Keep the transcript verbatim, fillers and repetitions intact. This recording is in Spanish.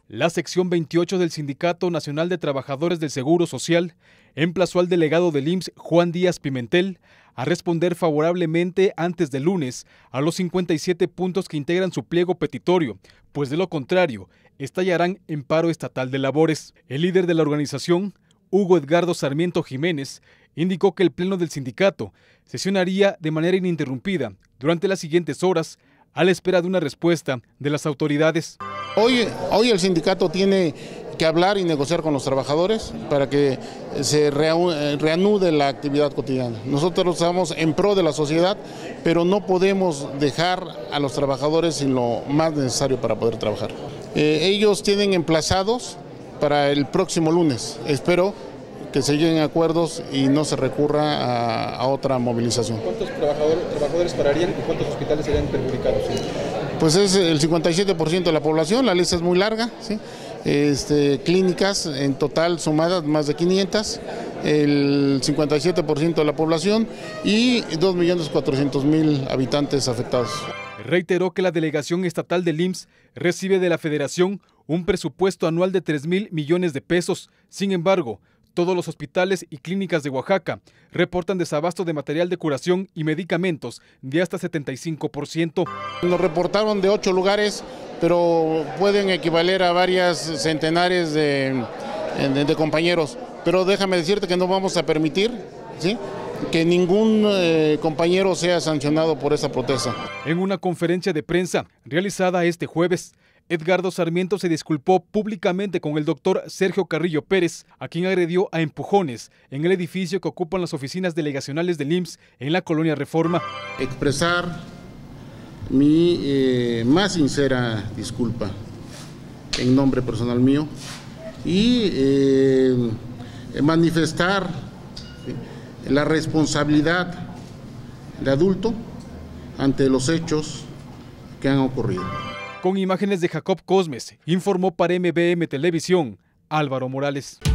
La sección veintiocho del Sindicato Nacional de Trabajadores del Seguro Social emplazó al delegado del I M S S, Juan Díaz Pimentel, a responder favorablemente antes del lunes a los cincuenta y siete puntos que integran su pliego petitorio, pues de lo contrario, estallarán en paro estatal de labores. El líder de la organización, Hugo Edgardo Sarmiento Jiménez, indicó que el pleno del sindicato sesionaría de manera ininterrumpida durante las siguientes horas a la espera de una respuesta de las autoridades. Hoy, hoy el sindicato tiene que hablar y negociar con los trabajadores para que se reanude la actividad cotidiana. Nosotros estamos en pro de la sociedad, pero no podemos dejar a los trabajadores sin lo más necesario para poder trabajar. Eh, ellos tienen emplazados para el próximo lunes. Espero que se lleguen a acuerdos y no se recurra a, a otra movilización. ¿Cuántos trabajadores, trabajadores pararían y cuántos hospitales serían perjudicados? ¿Sí? Pues es el cincuenta y siete por ciento de la población, la lista es muy larga, ¿sí? Este, clínicas en total sumadas más de quinientas, el cincuenta y siete por ciento de la población y dos millones cuatrocientos mil habitantes afectados. Reiteró que la delegación estatal del I M S S recibe de la Federación un presupuesto anual de tres mil millones de pesos. Sin embargo, todos los hospitales y clínicas de Oaxaca reportan desabasto de material de curación y medicamentos de hasta setenta y cinco por ciento. Nos reportaron de ocho lugares, pero pueden equivaler a varias centenares de, de, de compañeros. Pero déjame decirte que no vamos a permitir, ¿sí?, que ningún eh, compañero sea sancionado por esa protesta. En una conferencia de prensa realizada este jueves, Edgardo Sarmiento se disculpó públicamente con el doctor Sergio Carrillo Pérez, a quien agredió a empujones en el edificio que ocupan las oficinas delegacionales del I M S S en la colonia Reforma. Expresar mi eh, más sincera disculpa en nombre personal mío y eh, manifestar la responsabilidad de adulto ante los hechos que han ocurrido. Con imágenes de Jacob Cosmes, informó para M B M Televisión, Álvaro Morales.